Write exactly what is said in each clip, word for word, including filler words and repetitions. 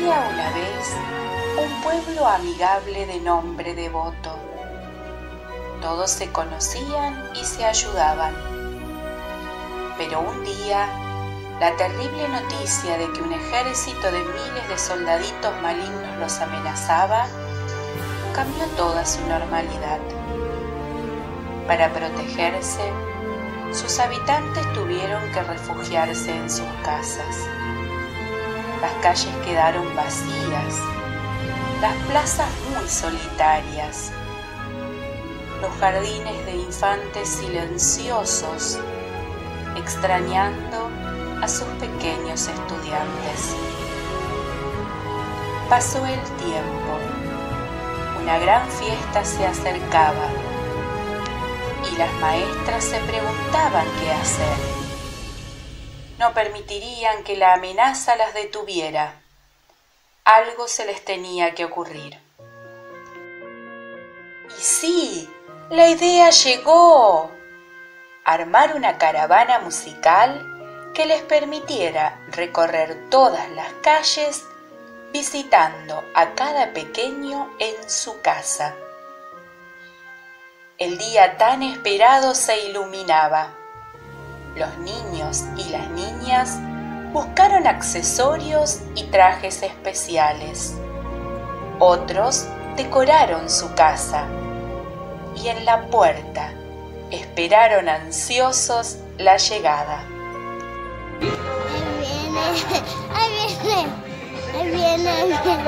Había una vez un pueblo amigable de nombre Devoto. Todos se conocían y se ayudaban. Pero un día, la terrible noticia de que un ejército de miles de soldaditos malignos los amenazaba cambió toda su normalidad. Para protegerse, sus habitantes tuvieron que refugiarse en sus casas. Las calles quedaron vacías, las plazas muy solitarias, los jardines de infantes silenciosos, extrañando a sus pequeños estudiantes. Pasó el tiempo, una gran fiesta se acercaba y las maestras se preguntaban qué hacer. No permitirían que la amenaza las detuviera. Algo se les tenía que ocurrir. Y sí, la idea llegó. Armar una caravana musical que les permitiera recorrer todas las calles visitando a cada pequeño en su casa. El día tan esperado se iluminaba. Los niños y las niñas buscaron accesorios y trajes especiales. Otros decoraron su casa y en la puerta esperaron ansiosos la llegada. Ahí viene, ahí viene, ahí viene, ahí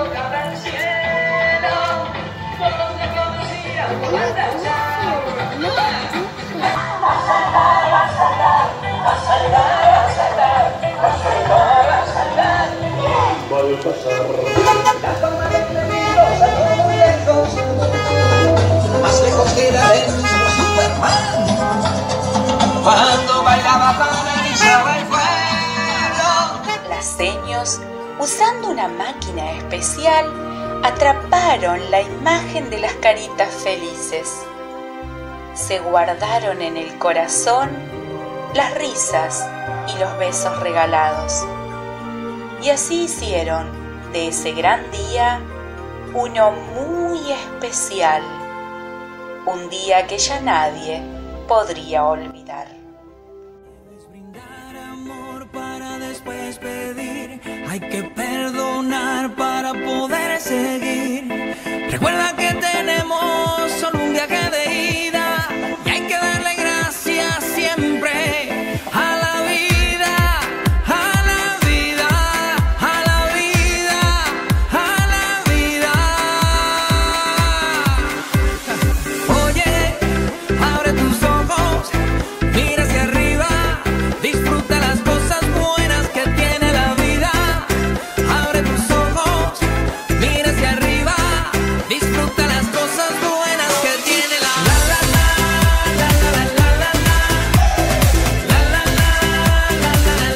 más lejos que era el mismo Superman cuando bailaba para Isabel Fuero. Las seños, usando una máquina especial, atraparon la imagen de las caritas felices. Se guardaron en el corazón las risas y los besos regalados. Y así hicieron de ese gran día uno muy especial, un día que ya nadie podría olvidar. Debes brindar amor para después pedir, hay que perdonar para poder seguir. Recuerda que tenemos solo un viaje de ida y hay que darle gracias siempre a la vida, a la vida, a la vida, a la vida. Oye, abre tus ojos, mira hacia arriba, disfruta las cosas buenas que tiene la vida. Abre tus ojos, mira hacia arriba, disfruta las cosas buenas que tiene la la la la la la la la la la la la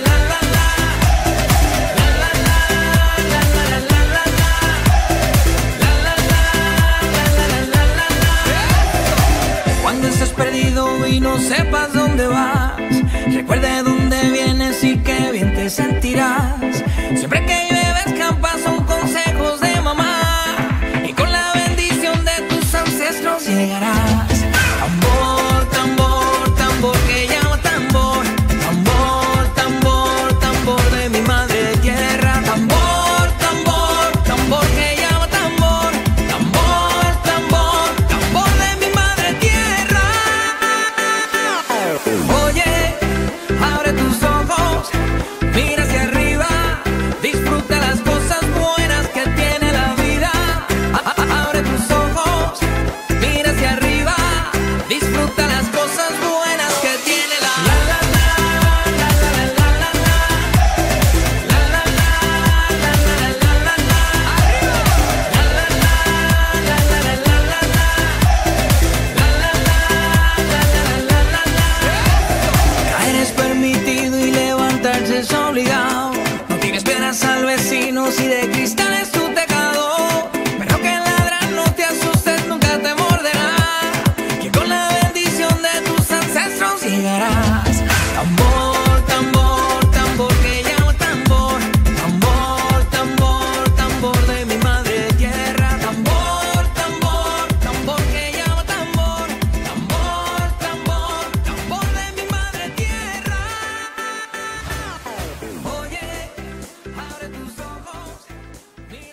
la. Cuando estés perdido y no sepas dónde vas, recuerda dónde vienes y qué bien te sentirás. Siempre que llueve escampa son consejos de mamá y con la bendición de tus ancestros llegarás. Tambor, tambor, tambor que llama tambor. Tambor, tambor, tambor de mi madre tierra. Tambor, tambor, tambor que llama tambor. Tambor, tambor, tambor de mi madre tierra. Oye, abre tus ojos, mira hacia arriba, disfruta las cosas buenas que tiene la vida. A- a- Abre tus ojos, mira hacia arriba,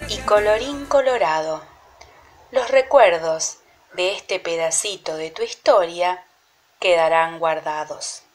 Y colorín colorado, los recuerdos de este pedacito de tu historia quedarán guardados.